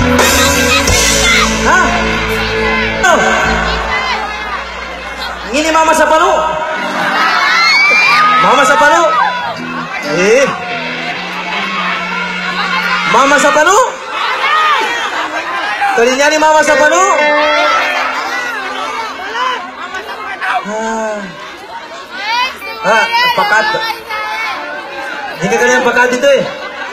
Ha? Oh. Ini mama sa palo. Mama sa palo. Mama sa palo. Kalinya ni mama sa palo. Pakat. Hindi ka kanyang pakat dito eh.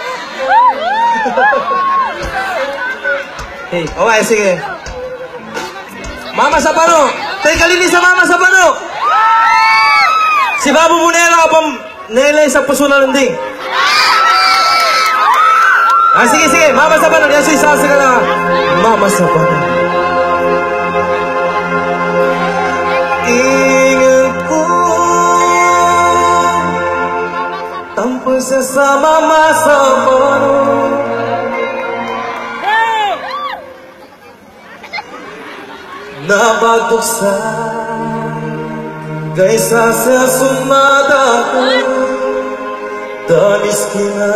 Hey, okay, sige. Mama sa pano. Tayo kalini sa mama sa pano. Si Babu Munero apang nilay sa puso na lunding. Sige, sige. Mama sa pano. Yan sa ka na. Mama sa pano. Ingat ko tanpa sesama masa pano. Nabagtuksa kaysa sa sumada ko danis kina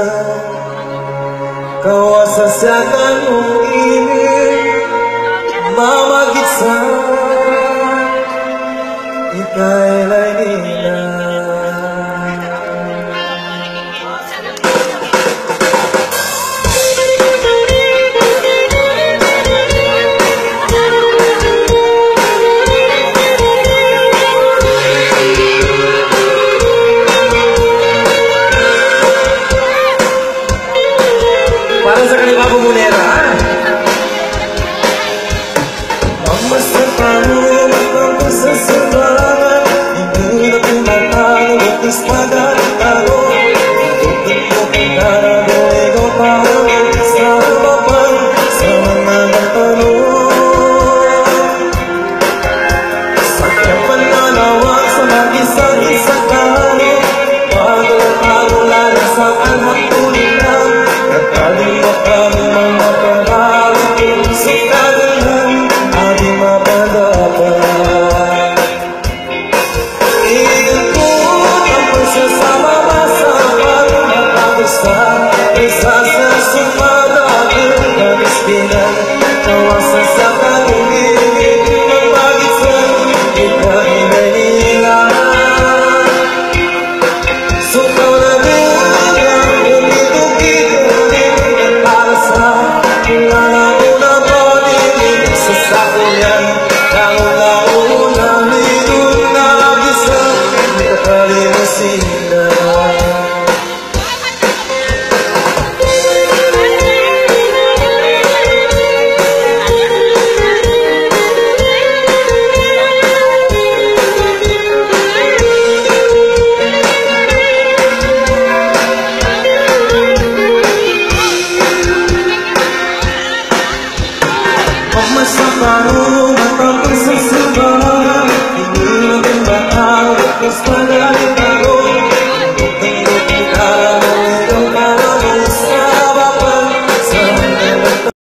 kawasasyakan mong init mamagit sa ikailay nila. Para sa kanila Babu Munero, mama sa pano, mama sa sabahan, hindi na pumatalo, itis magalintalo, tututin mo pagkara, doego parang sa baban, sa mga natanong. Sakyang pananawag sa mag-isa-isa talo, pag-alaro lalasang ang hatulinan, nagkalimot kami mga panghaling sa kagalan, ating mapadapan. Ingat ko ang pagsasama masapan, matagusan, isa sa sumadagal na miskinan, kawasan sa kanungin, magpagisan, ikainay nila. Sukaw na bilang, umitugi-tugi, lalauna mo din sa sakuyan, kauna-una nilun na bisa nakalimusin na. Mama sa pano, matapos sa sabahan, hindi na din ba ang itis magalita.